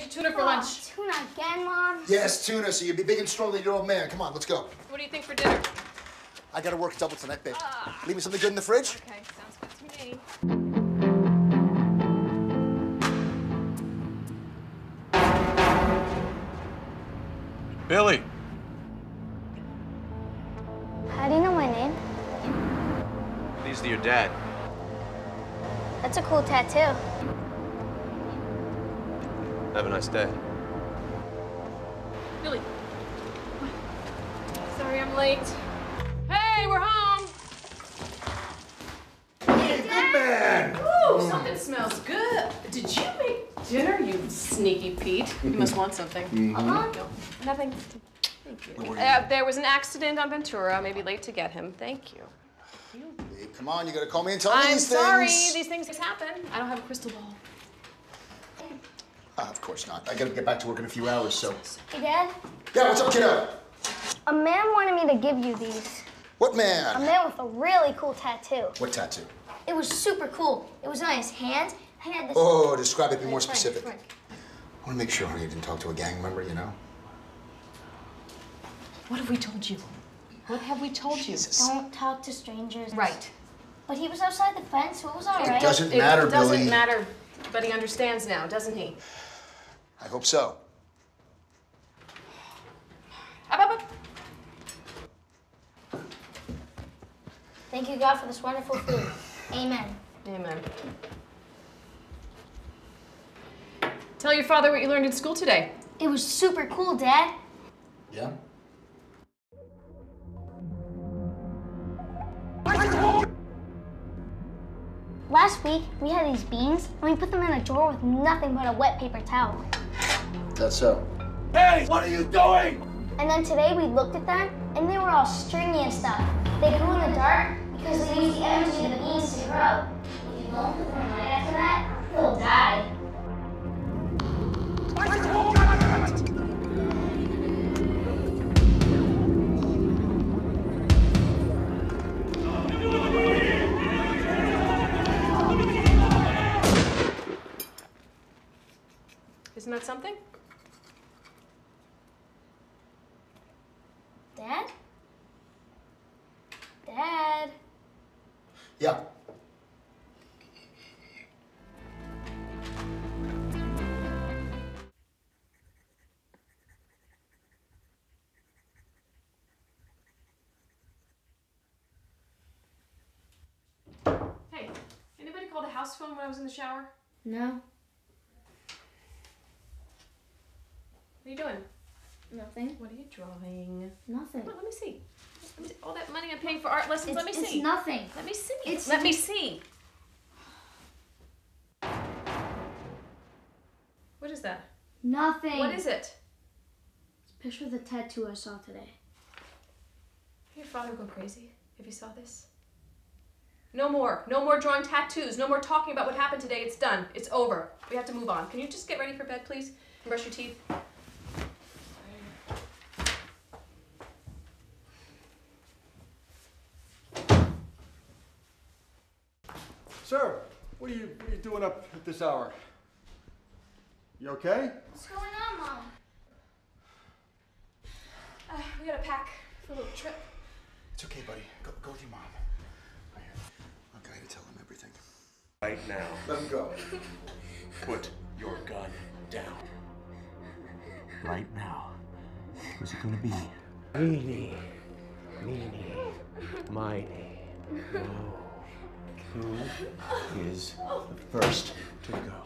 tuna for lunch. Tuna again, Mom? Yes, tuna, so you'll be big and strong like your old man. Come on, let's go. What do you think for dinner? I gotta work double tonight, babe. Leave me something good in the fridge? Okay, sounds good to me. Billy. How do you know my name? These are your dad. That's a cool tattoo. Have a nice day. Billy. Sorry I'm late. Hey, we're home. Hey, good man! Ooh, something smells good. Did you make dinner, you sneaky Pete? You must want something. No, nothing. Thank you. There was an accident on Ventura. Maybe late to get him. Thank you. Babe, come on, you gotta call me and tell me I'm these sorry. things. These things happen. I don't have a crystal ball. Of course not. I gotta get back to work in a few hours, so. Hey, Dad? Yeah, what's up, kiddo? A man wanted me to give you these. What A man? man with a really cool tattoo. What tattoo? It was super cool. It was on his hand. I had this. Oh, describe it, be more Frank, specific. Frank. I wanna make sure, honey, you didn't talk to a gang member, you know? What have we told you? What have we told you? Don't talk to strangers. Right. But he was outside the fence, so it was all right. It doesn't matter, It Billy. doesn't matter, but he understands now, doesn't he? I hope so. Up. Thank you, God, for this wonderful food. Amen. Amen. Tell your father what you learned in school today. It was super cool, Dad. Yeah? Last week, we had these beans, and we put them in a drawer with nothing but a wet paper towel. That's so. Hey, what are you doing? And then today, we looked at them, and they were all stringy and stuff. They grew in the dark because they used the energy of the beans to grow. If you don't put them in light after that, they'll die. Isn't that something? Dad? Dad? Yeah. Hey, anybody call the house phone when I was in the shower? No. What are you doing? Nothing. What are you drawing? Nothing. Come on, let me see. All that money I'm paying for art lessons, let me see. It's nothing. Let me see. It's- Let me see. What is that? Nothing. What is it? It's a picture of the tattoo I saw today. Your father go crazy if he saw this. No more. No more drawing tattoos. No more talking about what happened today. It's done. It's over. We have to move on. Can you just get ready for bed, please? And brush your teeth. Sir, what are you doing up at this hour? You okay? What's going on, Mom? We gotta pack for a little trip. It's okay, buddy. Go with your mom. Right here. I'm going to tell him everything. Right now, Let him go. put your gun down. Right now. Who's it gonna be? Meanie. Miny. No. Who is the first to go?